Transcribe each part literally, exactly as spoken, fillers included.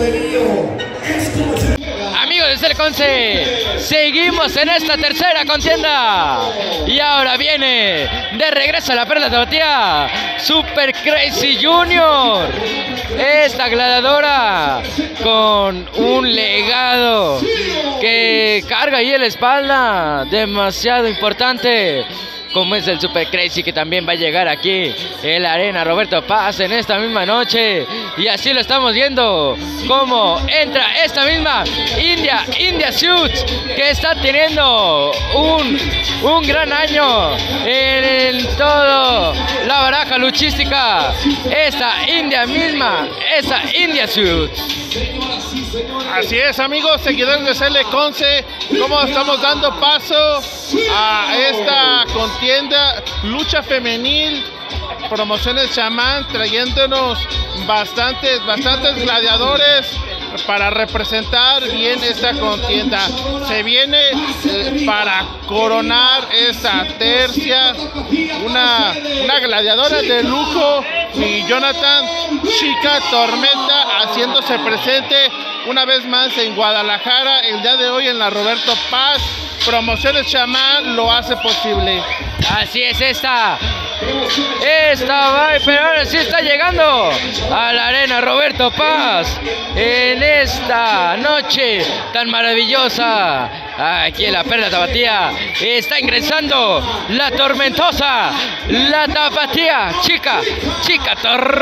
Amigos de Celeconce, seguimos en esta tercera contienda. Y ahora viene de regreso a la Perla Tapatía Super Crazy Junior. Esta gladiadora con un legado que carga ahí en la espalda, demasiado importante, como es el Super Crazy, que también va a llegar aquí en la Arena Roberto Paz en esta misma noche. Y así lo estamos viendo, como entra esta misma India, India Suits, que está teniendo un, un gran año en, en todo la baraja luchística. Esta India misma, esa India Suits. Así es, amigos, seguidores de Celeconce, como estamos dando paso a esta contienda lucha femenil, Promociones Chamán, trayéndonos bastantes, bastantes gladiadores para representar bien esta contienda. Se viene eh, para coronar esta tercia una, una gladiadora de lujo, y Jonathan Chica Tormenta haciéndose presente una vez más en Guadalajara el día de hoy en la Roberto Paz. Promociones Chamán lo hace posible. Así es, esta Esta va, pero ahora sí está llegando a la Arena Roberto Paz en esta noche tan maravillosa. Aquí en la Perla Tapatía está ingresando la tormentosa, la Tapatía Chica, Chica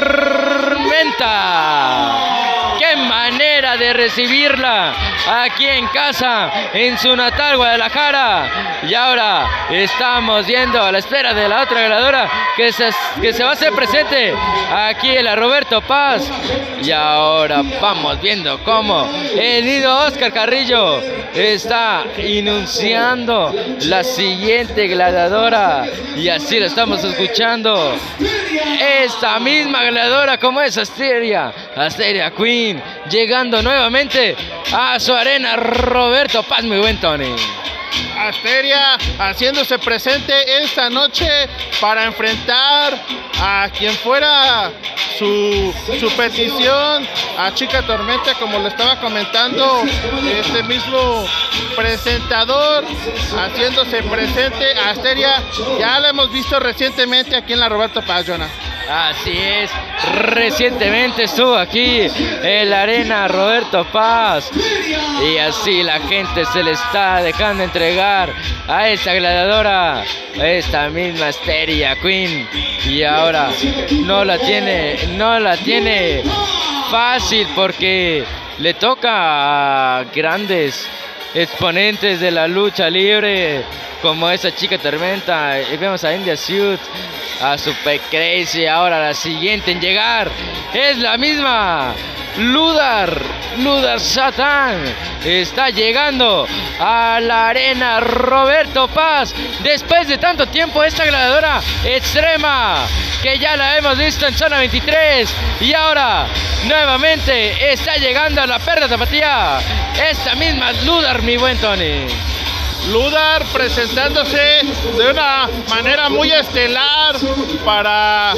Tormenta. ¡Qué manera de recibirla aquí en casa, en su natal Guadalajara! Y ahora estamos viendo a la espera de la otra gladiadora que se, que se va a hacer presente aquí en la Roberto Paz. Y ahora vamos viendo cómo el nido Oscar Carrillo está enunciando la siguiente gladiadora. Y así lo estamos escuchando. Esta misma gladiadora, como es Asteria, Asteria Queen, llegando nuevamente a su Arena Roberto Paz, mi buen Tony. Asteria haciéndose presente esta noche para enfrentar a quien fuera su, su petición, a Chica Tormenta, como lo estaba comentando este mismo presentador, haciéndose presente. Asteria ya la hemos visto recientemente aquí en la Roberto Paz, Jonah. Así es, recientemente estuvo aquí en la Arena Roberto Paz, y así la gente se le está dejando entregar a esta gladiadora, esta misma Asteria Queen, y ahora no la tiene, no la tiene fácil, porque le toca a grandes exponentes de la lucha libre como esa Chica Tormenta. Y vemos a India Suits, a Super Crazy. Ahora la siguiente en llegar es la misma Ludar, Ludar Satán. Está llegando a la Arena Roberto Paz después de tanto tiempo, esta gladiadora extrema que ya la hemos visto en zona veintitrés, y ahora nuevamente está llegando a la Perla Tapatía esta misma Ludar, mi buen Tony. Ludar presentándose de una manera muy estelar para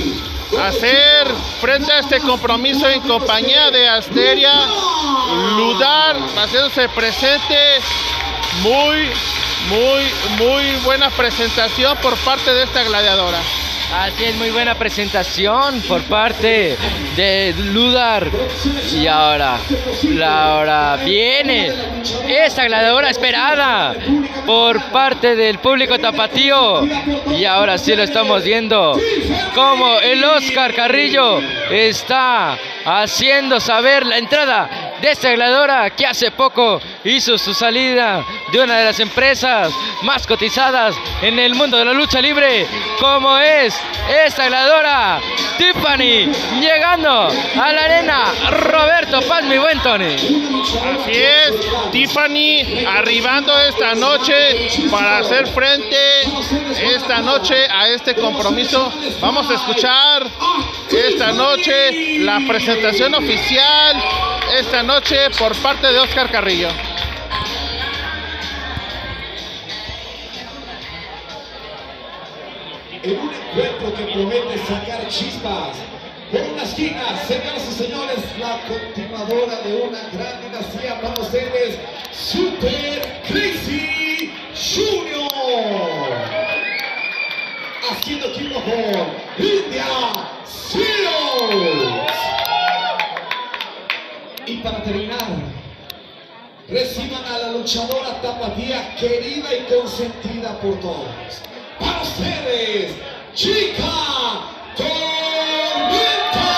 hacer frente a este compromiso en compañía de Asteria. Ludar haciéndose presente, muy, muy, muy buena presentación por parte de esta gladiadora. Así es, muy buena presentación por parte de Ludar. Y ahora, ahora viene esta gladiadora esperada por parte del público tapatío. Y ahora sí lo estamos viendo, como el Oscar Carrillo está haciendo saber la entrada de esta gladiadora que hace poco hizo su salida de una de las empresas más cotizadas en el mundo de la lucha libre, como es esta gladiadora Tiffany, llegando a la Arena Roberto Paz, mi buen Tony. Así es, Tiffany arribando esta noche para hacer frente esta noche a este compromiso. Vamos a escuchar esta noche la presentación oficial esta noche por parte de Oscar Carrillo. En un encuentro que promete sacar chispas por una esquina, señoras y señores, la continuadora de una gran dinastía para ustedes, Super Crazy Junior. Haciendo equipo con India Seals. Y para terminar, reciban a la luchadora tapatía querida y consentida por todos. Para ustedes, Chica Tormenta.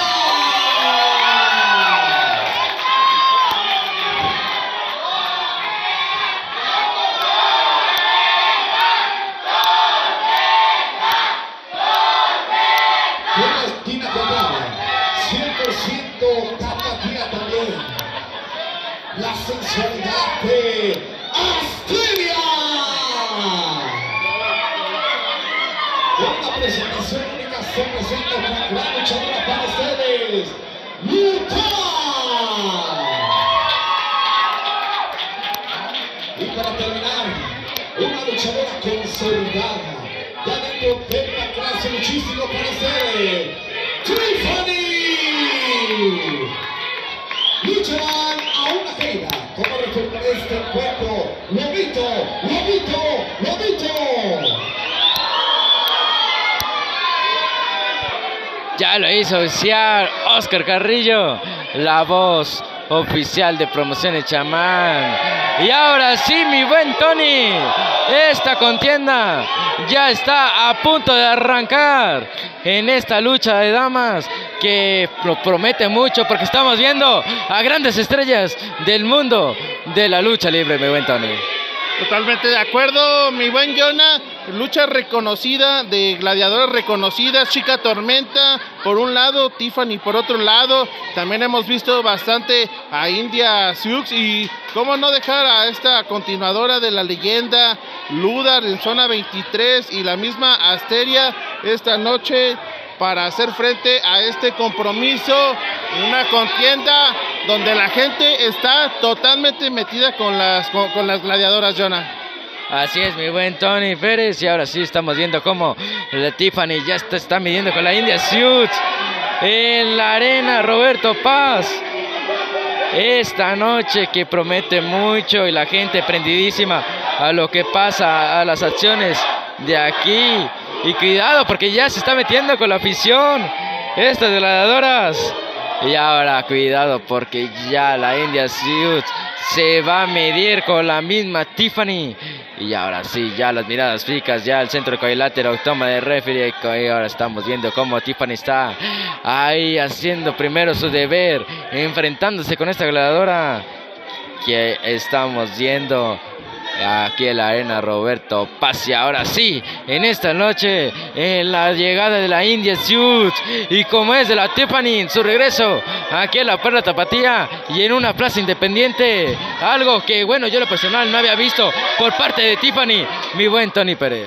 Con la esquina contraria, cien por ciento tapatía también. La sensualidad de Astenia. Con una presentación única se presenta una gran luchadora para ustedes, Luta. Y para terminar, una luchadora consolidada, ya dentro de la clase muchísimo para ustedes, Tiffany. Lucharán a una caída como referente de este encuentro, Lobito, Lobito, Lobito. Ya lo hizo oficial Oscar Carrillo, la voz oficial de Promociones Chamán. Y ahora sí, mi buen Tony, esta contienda ya está a punto de arrancar en esta lucha de damas que lo promete mucho, porque estamos viendo a grandes estrellas del mundo de la lucha libre, mi buen Tony. Totalmente de acuerdo, mi buen Jonah. Lucha reconocida, de gladiadoras reconocidas, Chica Tormenta por un lado, Tiffany por otro lado. También hemos visto bastante a India Sioux, y cómo no dejar a esta continuadora de la leyenda, Ludar en zona veintitrés, y la misma Asteria esta noche para hacer frente a este compromiso, una contienda donde la gente está totalmente metida con las, con, con las gladiadoras, Jonah. Así es, mi buen Tony Pérez, y ahora sí estamos viendo cómo la Tiffany ya está, está midiendo con la India Sioux en la arena Roberto Paz. Esta noche que promete mucho, y la gente prendidísima a lo que pasa, a las acciones de aquí. Y cuidado, porque ya se está metiendo con la afición estas gladiadoras. Y ahora cuidado, porque ya la India Sioux se va a medir con la misma Tiffany. Y ahora sí, ya las miradas fijas, ya el centro de cuadrilátero, toma de referee. Y ahora estamos viendo cómo Tiffany está ahí haciendo primero su deber, enfrentándose con esta gladiadora que estamos viendo aquí en la arena Roberto Paz. Y ahora sí, en esta noche, en la llegada de la India Sioux, y como es de la Tiffany en su regreso aquí en la Perla Tapatía y en una plaza independiente, algo que bueno, yo lo personal no había visto por parte de Tiffany, mi buen Tony Pérez.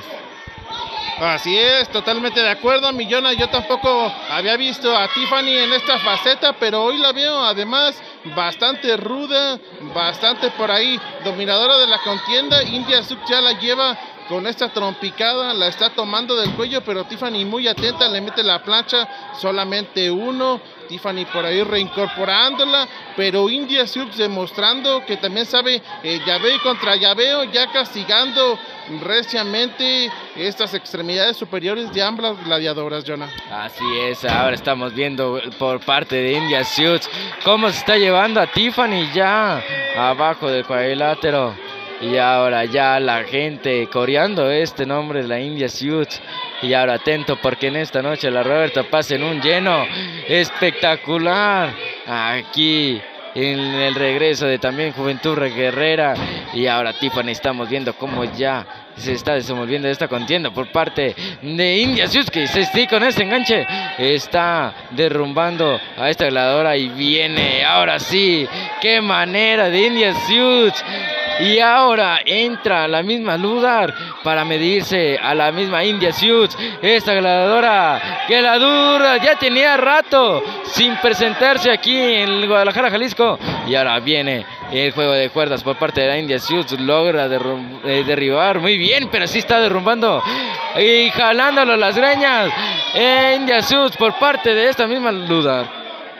Así es, totalmente de acuerdo, mi Jonah. Yo tampoco había visto a Tiffany en esta faceta, pero hoy la veo además bastante ruda, bastante por ahí dominadora de la contienda. India Sioux ya la lleva con esta trompicada, la está tomando del cuello, pero Tiffany muy atenta, le mete la plancha, solamente uno. Tiffany por ahí reincorporándola, pero India Sioux demostrando que también sabe eh, llaveo contra llaveo, ya castigando reciamente estas extremidades superiores de ambas gladiadoras, Jonah. Así es, ahora estamos viendo por parte de India Sioux cómo se está llevando a Tiffany ya abajo del cuadrilátero. Y ahora ya la gente coreando este nombre de la India Sioux. Y ahora atento, porque en esta noche la Roberto Paz en un lleno espectacular aquí en el regreso de también Juventud Guerrera. Y ahora Tiffany, estamos viendo cómo ya se está desenvolviendo esta contienda por parte de India Sioux, que se está con este enganche, está derrumbando a esta gladiadora. Y viene ahora sí, qué manera de India Sioux. Y ahora entra la misma Ludar para medirse a la misma India Sioux. Esta gladiadora que la dura ya tenía rato sin presentarse aquí en Guadalajara, Jalisco. Y ahora viene El juego de cuerdas por parte de la India Sioux logra derrum eh, derribar muy bien, pero sí está derrumbando y jalándolo las greñas. Eh, India Sioux por parte de esta misma Ludar.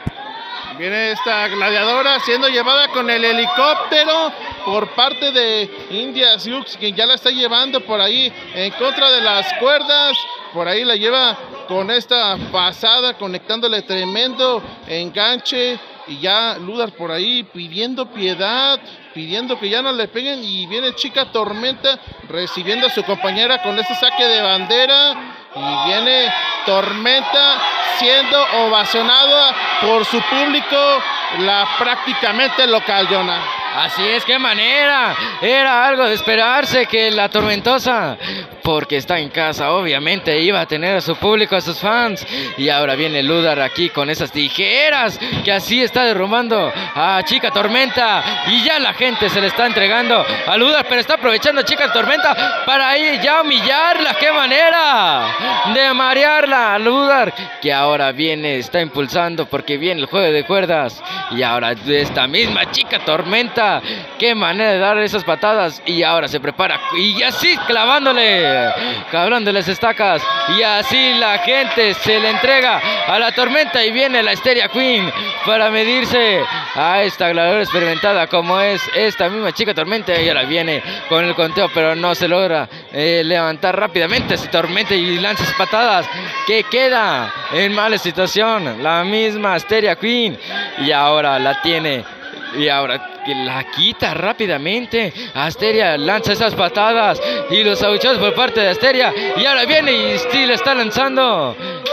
Viene esta gladiadora siendo llevada con el helicóptero por parte de India Sioux, quien ya la está llevando por ahí en contra de las cuerdas. Por ahí la lleva con esta pasada, conectándole tremendo enganche. Y ya Ludar por ahí pidiendo piedad, pidiendo que ya no le peguen. Y viene Chica Tormenta recibiendo a su compañera con este saque de bandera. Y viene Tormenta siendo ovacionada por su público, la prácticamente local, Jonah. Así es, qué manera. Era algo de esperarse que la Tormentosa, porque está en casa, obviamente iba a tener a su público, a sus fans. Y ahora viene Ludar aquí con esas tijeras, que así está derrumbando a Chica Tormenta. Y ya la gente se le está entregando a Ludar, pero está aprovechando Chica Tormenta para ahí ya humillarla. ¡Qué manera de marearla a Ludar! Que ahora viene, está impulsando porque viene el juego de cuerdas. Y ahora esta misma Chica Tormenta, qué manera de dar esas patadas. Y ahora se prepara y así clavándole, clavándoles estacas. Y así la gente se le entrega a la Tormenta. Y viene la Hysteria Queen para medirse a esta gladiadora experimentada como es esta misma Chica Tormenta. Y ahora viene con el conteo, pero no se logra eh, levantar rápidamente esa Tormenta y lanza sus patadas, que queda en mala situación la misma Hysteria Queen. Y ahora la tiene, y ahora que la quita rápidamente. Hysteria lanza esas patadas y los abucheos por parte de Hysteria. Y ahora viene y sí le está lanzando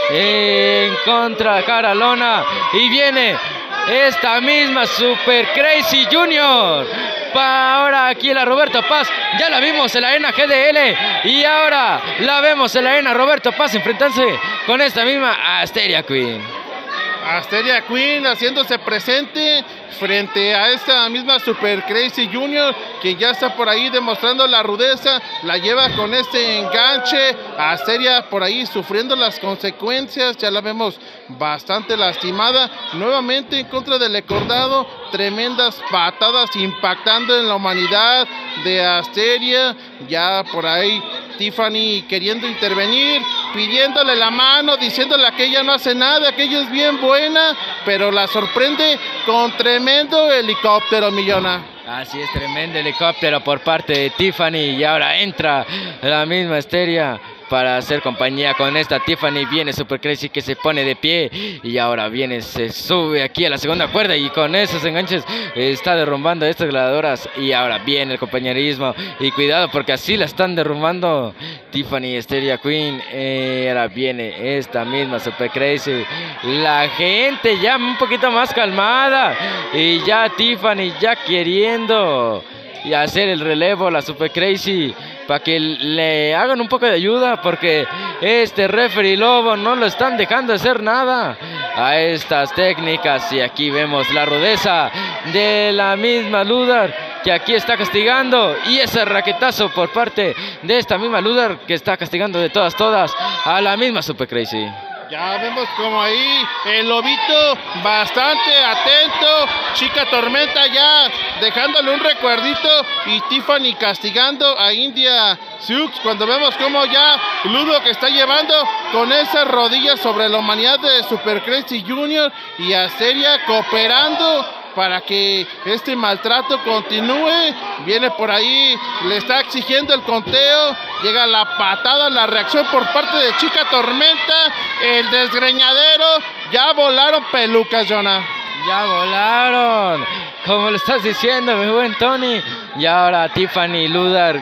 en contra cara lona. Y viene esta misma Super Crazy Junior. Pa ahora aquí la Roberto Paz. Ya la vimos en la arena G D L. Y ahora la vemos en la arena Roberto Paz enfrentándose con esta misma Hysteria Queen. Hysteria Queen haciéndose presente frente a esta misma Super Crazy Junior, que ya está por ahí demostrando la rudeza. La lleva con este enganche. Hysteria por ahí sufriendo las consecuencias. Ya la vemos bastante lastimada. Nuevamente en contra del Ecordado. Tremendas patadas impactando en la humanidad de Hysteria. Ya por ahí Tiffany queriendo intervenir, pidiéndole la mano, diciéndole que ella no hace nada, que ella es bien buena, pero la sorprende con tremendo helicóptero, Millona. Así es, tremendo helicóptero por parte de Tiffany. Y ahora entra la misma Hysteria para hacer compañía con esta Tiffany. Viene Super Crazy que se pone de pie. Y ahora viene, se sube aquí a la segunda cuerda. Y con esos enganches está derrumbando a estas gladiadoras. Y ahora viene el compañerismo. Y cuidado porque así la están derrumbando Tiffany y Hysteria Queen. Eh, ahora viene esta misma Super Crazy. La gente ya un poquito más calmada. Y ya Tiffany ya queriendo y hacer el relevo, la Super Crazy, para que le hagan un poco de ayuda, porque este referee Lobo no lo están dejando hacer nada a estas técnicas. Y aquí vemos la rudeza de la misma Ludar, que aquí está castigando, y ese raquetazo por parte de esta misma Ludar, que está castigando de todas, todas a la misma Super Crazy. Ya vemos como ahí el Lobito bastante atento. Chica Tormenta ya dejándole un recuerdito. Y Tiffany castigando a India Sioux. Cuando vemos como ya Ludo que está llevando con esas rodillas sobre la humanidad de Super Crazy Junior. Y a Hysteria cooperando para que este maltrato continúe. Viene por ahí, le está exigiendo el conteo. Llega la patada, la reacción por parte de Chica Tormenta. El desgreñadero. Ya volaron pelucas, Jonah. Ya volaron, como lo estás diciendo, mi buen Tony. Y ahora Tiffany Ludar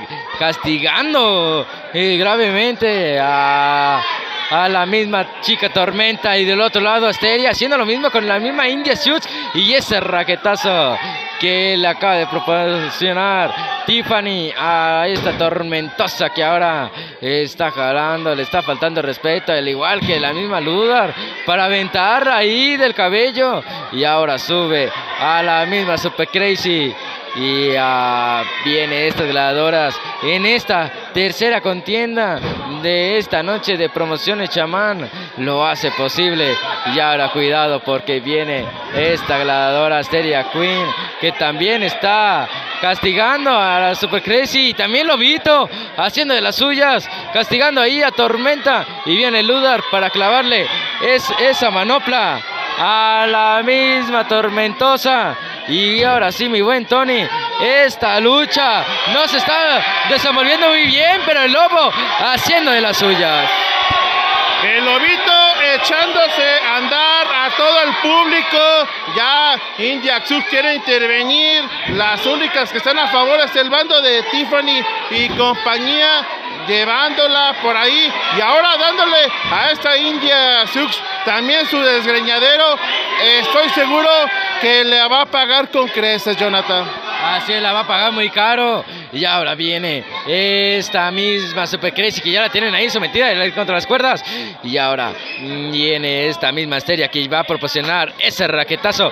castigando eh, gravemente a... a la misma Chica Tormenta. Y del otro lado Hysteria haciendo lo mismo con la misma India Sioux. Y ese raquetazo que le acaba de proporcionar Tiffany a esta Tormentosa, que ahora está jalando, le está faltando respeto, al igual que la misma Ludar, para aventar ahí del cabello. Y ahora sube a la misma Super Crazy, Y uh, viene estas gladiadoras en esta tercera contienda de esta noche de promociones chamán. Lo hace posible. Y ahora cuidado porque viene esta gladiadora Asteria Queen, que también está castigando a la Super Crazy. Y también Lobito haciendo de las suyas, castigando ahí a Tormenta. Y viene Ludar para clavarle es, esa manopla a la misma Tormentosa. Y ahora sí, mi buen Tony, esta lucha no se está desenvolviendo muy bien, pero el Lobo haciendo de las suyas. El Lobito echándose a andar a todo el público. Ya India Axus quiere intervenir. Las únicas que están a favor es el bando de Tiffany y compañía, llevándola por ahí y ahora dándole a esta India Sioux también su desgreñadero. Estoy seguro que le va a pagar con creces, Jonathan. Así es, la va a pagar muy caro. Y ahora viene esta misma Super Crazy, que ya la tienen ahí sometida contra las cuerdas. Y ahora viene esta misma Asteria, que va a proporcionar ese raquetazo.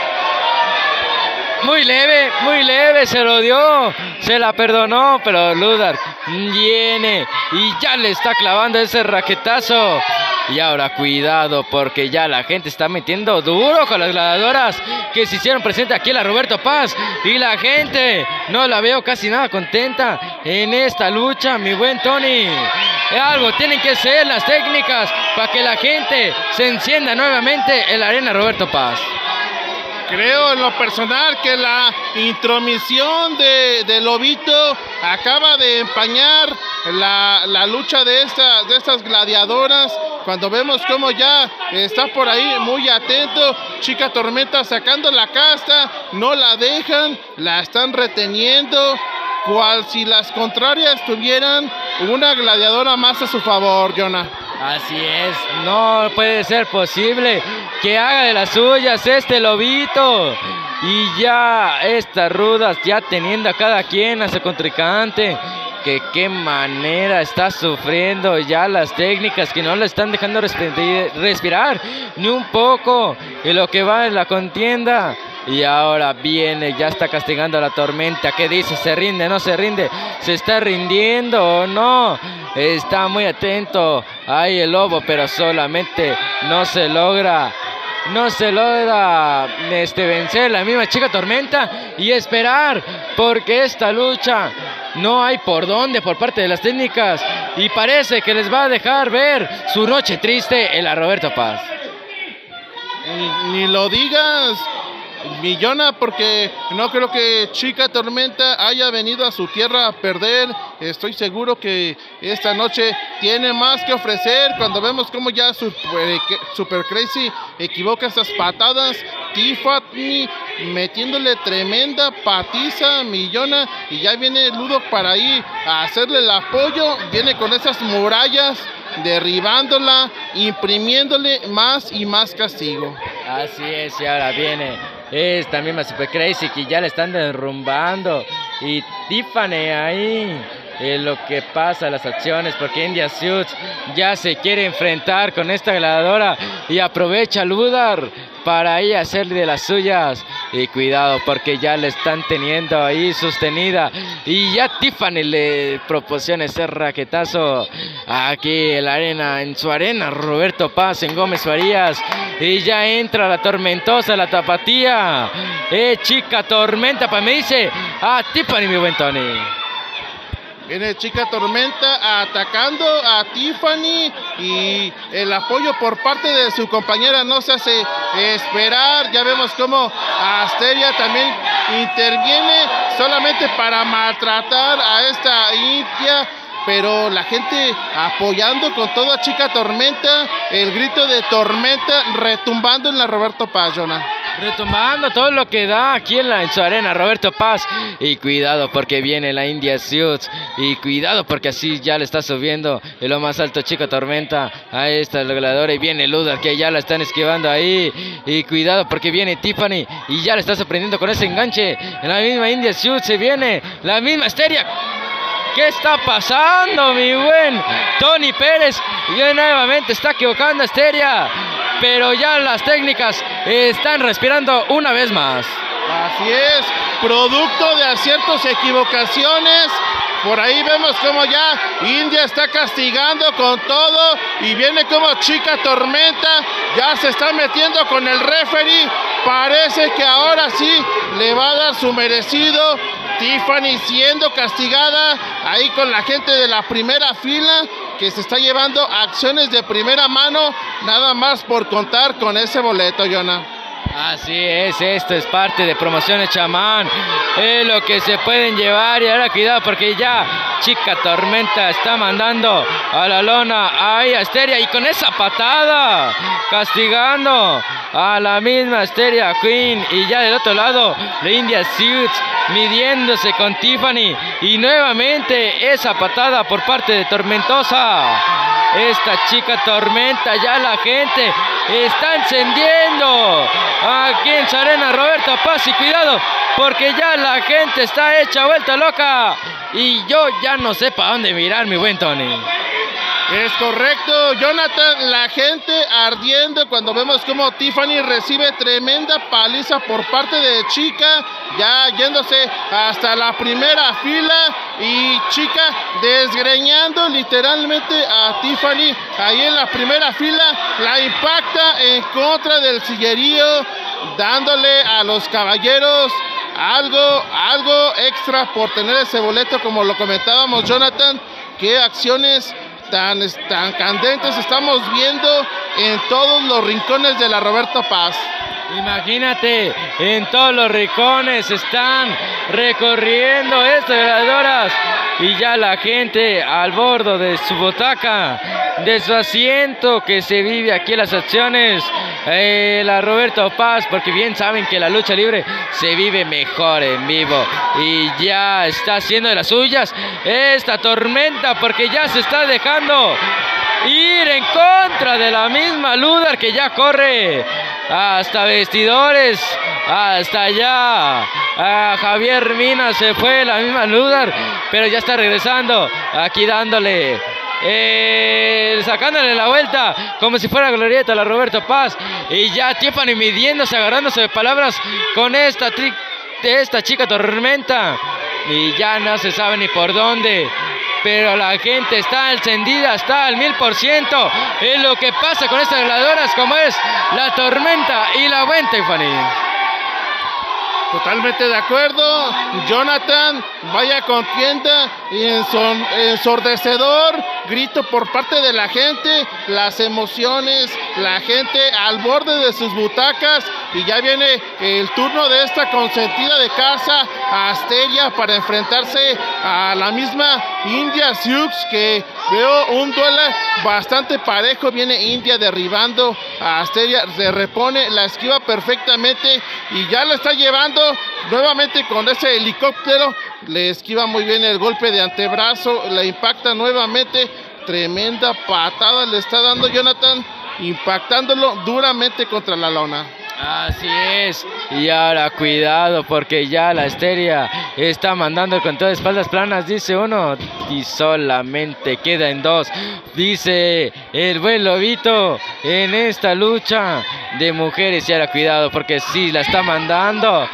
Muy leve, muy leve, se lo dio, se la perdonó, pero Ludar viene y ya le está clavando ese raquetazo. Y ahora cuidado porque ya la gente está metiendo duro con las gladiadoras que se hicieron presente aquí en la Roberto Paz. Y la gente no la veo casi nada contenta en esta lucha, mi buen Tony. Algo tienen que ser las técnicas para que la gente se encienda nuevamente en la arena Roberto Paz. Creo en lo personal que la intromisión de, de Lobito acaba de empañar la, la lucha de, esta, de estas gladiadoras. Cuando vemos cómo ya está por ahí muy atento Chica Tormenta sacando la casta, no la dejan, la están reteniendo, cual si las contrarias tuvieran una gladiadora más a su favor, Jonah. Así es, no puede ser posible que haga de las suyas este Lobito. Y ya estas rudas ya teniendo a cada quien a su contrincante. Que qué manera está sufriendo ya las técnicas que no le están dejando respirar ni un poco en lo que va en la contienda. Y ahora viene, ya está castigando a la Tormenta. ¿Qué dice? ¿Se rinde? ¿No se rinde? ¿Se está rindiendo o no? Está muy atento ahí el Lobo, pero solamente no se logra. No se logra este, vencer la misma Chica Tormenta y esperar, porque esta lucha no hay por dónde por parte de las técnicas y parece que les va a dejar ver su noche triste en la Roberto Paz. Ni, ni lo digas, Millona, porque no creo que Chica Tormenta haya venido a su tierra a perder. Estoy seguro que esta noche tiene más que ofrecer. Cuando vemos cómo ya Super, Super Crazy equivoca esas patadas, Tiffany metiéndole tremenda patiza a Millona, y ya viene Ludo para ahí a hacerle el apoyo. Viene con esas murallas, derribándola, imprimiéndole más y más castigo. Así es, y ahora viene esta misma Super Crazy que ya le están derrumbando. Y Tiffany ahí en lo que pasa, las acciones, porque India Suits ya se quiere enfrentar con esta gladiadora y aprovecha Ludar para ahí hacerle de las suyas. Y cuidado porque ya le están teniendo ahí sostenida y ya Tiffany le proporciona ese raquetazo aquí en la arena, en su arena Roberto Paz, en Gómez Farías. Y ya entra la Tormentosa, la Tapatía. Eh, Chica Tormenta, para me dice a Tiffany, mi buen Tony. Viene Chica Tormenta atacando a Tiffany y el apoyo por parte de su compañera no se hace esperar. Ya vemos cómo Asteria también interviene solamente para maltratar a esta India, pero la gente apoyando con todo a Chica Tormenta. El grito de Tormenta retumbando en la Roberto Paz, Jonah. Retomando todo lo que da aquí en, la, en su arena Roberto Paz. Y cuidado porque viene la India Suits. Y cuidado porque así ya le está subiendo en lo más alto Chica Tormenta. Ahí está el gladiador y viene Ludar, que ya la están esquivando ahí. Y cuidado porque viene Tiffany y ya le está sorprendiendo con ese enganche. En la misma India Suits se viene la misma Asteria. ¿Qué está pasando, mi buen Tony Pérez? Y nuevamente está equivocando Asteria, pero ya las técnicas están respirando una vez más. Así es, producto de aciertos y equivocaciones. Por ahí vemos como ya India está castigando con todo y viene como Chica Tormenta, ya se está metiendo con el referee. Parece que ahora sí le va a dar su merecido. Tiffany siendo castigada ahí con la gente de la primera fila que se está llevando acciones de primera mano, nada más por contar con ese boleto, Jonah. Así es, esto es parte de Promociones Chamán, es lo que se pueden llevar. Y ahora cuidado porque ya Chica Tormenta está mandando a la lona ahí a Asteria, y con esa patada castigando a la misma Asteria Queen. Y ya del otro lado la India Suits midiéndose con Tiffany, y nuevamente esa patada por parte de Tormentosa. Esta Chica Tormenta, ya la gente está encendiendo aquí en su arena Roberto Paz, y cuidado porque ya la gente está hecha vuelta loca y yo ya no sé para dónde mirar, mi buen Tony. Es correcto, Jonathan, la gente ardiendo cuando vemos como Tiffany recibe tremenda paliza por parte de Chica, ya yéndose hasta la primera fila, y Chica desgreñando literalmente a Tiffany ahí en la primera fila, la impacta en contra del sillerío, dándole a los caballeros algo, algo extra por tener ese boleto, como lo comentábamos, Jonathan. Qué acciones Tan, tan candentes estamos viendo en todos los rincones de la Roberto Paz. Imagínate, en todos los rincones están recorriendo estas gladiadoras, y ya la gente al borde de su butaca, de su asiento, que se vive aquí las acciones, eh, la Roberto Paz, porque bien saben que la lucha libre se vive mejor en vivo, y ya está haciendo de las suyas esta Tormenta, porque ya se está dejando ir en contra de la misma Ludar, que ya corre hasta vestidores, hasta allá. A Javier Mina se fue la misma Ludar, pero ya está regresando aquí dándole, eh, sacándole la vuelta como si fuera glorieta a la Roberto Paz, y ya Tiffany midiéndose, agarrándose de palabras con esta, esta Chica Tormenta, y ya no se sabe ni por dónde. Pero la gente está encendida, está al mil por ciento. Es lo que pasa con estas gladiadoras, como es la Tormenta y la buena Tiffany. Totalmente de acuerdo, Jonathan. Vaya contienda y ensordecedor grito por parte de la gente, las emociones, la gente al borde de sus butacas, y ya viene el turno de esta consentida de casa, Asteria, para enfrentarse a la misma India Sioux, que veo un duelo bastante parejo. Viene India derribando a Asteria, se repone, la esquiva perfectamente y ya la está llevando nuevamente con ese helicóptero. Le esquiva muy bien el golpe de antebrazo, la impacta nuevamente. Tremenda patada le está dando Jonathan, impactándolo duramente contra la lona. Así es, y ahora cuidado porque ya la Asteria está mandando con todas espaldas planas, dice uno, y solamente queda en dos, dice el buen Lobito, en esta lucha de mujeres. Y ahora cuidado porque sí la está mandando.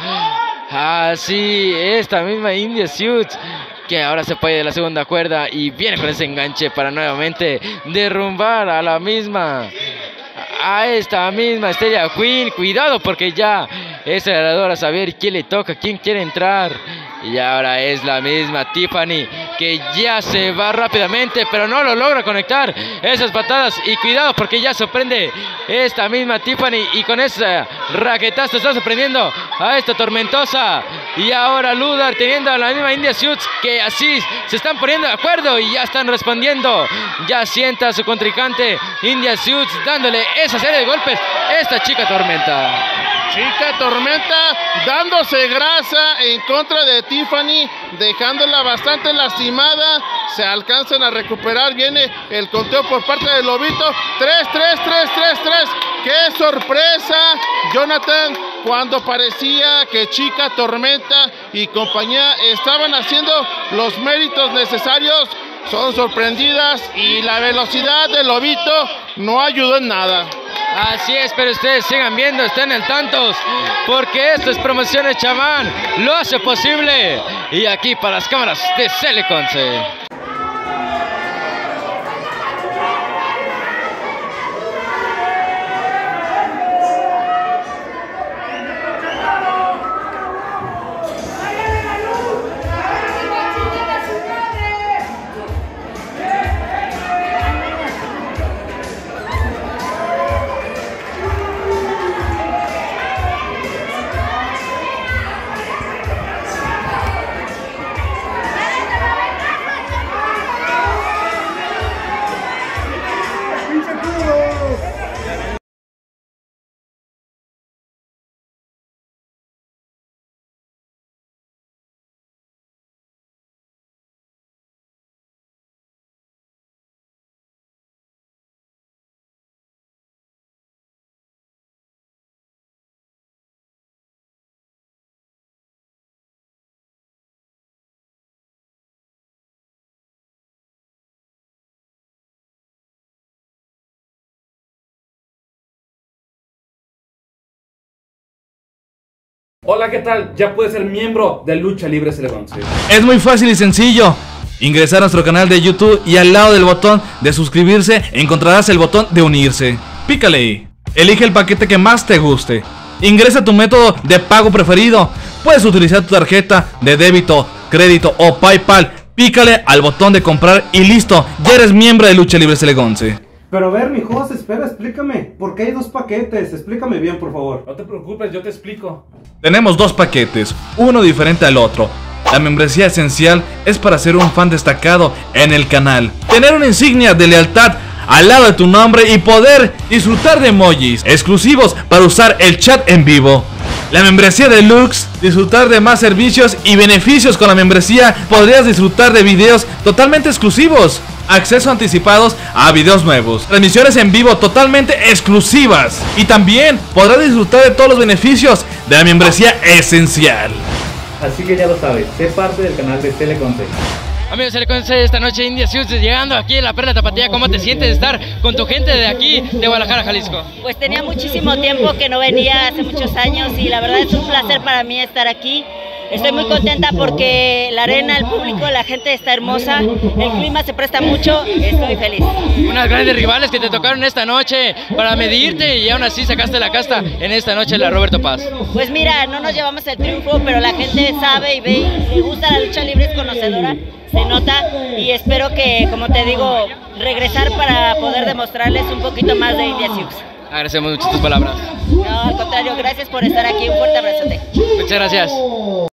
Así, esta misma India Suits, que ahora se puede de la segunda cuerda y viene con ese enganche para nuevamente derrumbar a la misma, a esta misma Asteria Queen. Cuidado porque ya es ganadora a saber quién le toca, quién quiere entrar. Y ahora es la misma Tiffany, que ya se va rápidamente, pero no lo logra conectar esas patadas. Y cuidado porque ya sorprende esta misma Tiffany, y con esa raquetazo está sorprendiendo a esta Tormentosa. Y ahora Ludar teniendo a la misma India Suits, que así se están poniendo de acuerdo y ya están respondiendo. Ya sienta a su contrincante India Suits dándole esa serie de golpes. Esta Chica Tormenta. Chica Tormenta dándose grasa en contra de Tiffany, dejándola bastante lastimada. Se alcanzan a recuperar. Viene el conteo por parte del Lobito. tres, tres, tres, tres, tres. ¡Qué sorpresa, Jonathan! Cuando parecía que Chica Tormenta y compañía estaban haciendo los méritos necesarios, son sorprendidas y la velocidad del Lobito no ayudó en nada. Así es, pero ustedes sigan viendo, estén al tantos, porque esto es Promociones Chamán, lo hace posible. Y aquí para las cámaras de Celeconce. Hola, ¿qué tal? Ya puedes ser miembro de Lucha Libre Celeconce. Es muy fácil y sencillo. Ingresar a nuestro canal de YouTube y al lado del botón de suscribirse encontrarás el botón de unirse. Pícale ahí. Elige el paquete que más te guste. Ingresa tu método de pago preferido. Puedes utilizar tu tarjeta de débito, crédito o PayPal. Pícale al botón de comprar y listo. Ya eres miembro de Lucha Libre Celeconce. Pero a ver, mi Jos, espera, explícame. ¿Por qué hay dos paquetes? Explícame bien, por favor. No te preocupes, yo te explico. Tenemos dos paquetes, uno diferente al otro. La membresía esencial es para ser un fan destacado en el canal, tener una insignia de lealtad al lado de tu nombre y poder disfrutar de emojis exclusivos para usar el chat en vivo. La membresía deluxe, disfrutar de más servicios y beneficios. Con la membresía podrías disfrutar de videos totalmente exclusivos, acceso anticipados a videos nuevos, transmisiones en vivo totalmente exclusivas y también podrás disfrutar de todos los beneficios de la membresía esencial. Así que ya lo sabes, sé parte del canal de Celeconce. Amigos de Celeconce, esta noche India Sioux llegando aquí en la Perla Tapatía. ¿Cómo te sientes de estar con tu gente de aquí, de Guadalajara, Jalisco? Pues tenía muchísimo tiempo que no venía, hace muchos años, y la verdad es un placer para mí estar aquí. Estoy muy contenta porque la arena, el público, la gente está hermosa, el clima se presta mucho, estoy feliz. Unas grandes rivales que te tocaron esta noche para medirte y aún así sacaste la casta en esta noche, la Roberto Paz. Pues mira, no nos llevamos el triunfo, pero la gente sabe y ve y le gusta la lucha libre, es conocedora, se nota, y espero que, como te digo, regresar para poder demostrarles un poquito más de India Sioux. Agradecemos mucho tus palabras. No, al contrario, gracias por estar aquí, un fuerte abrazote. Muchas gracias.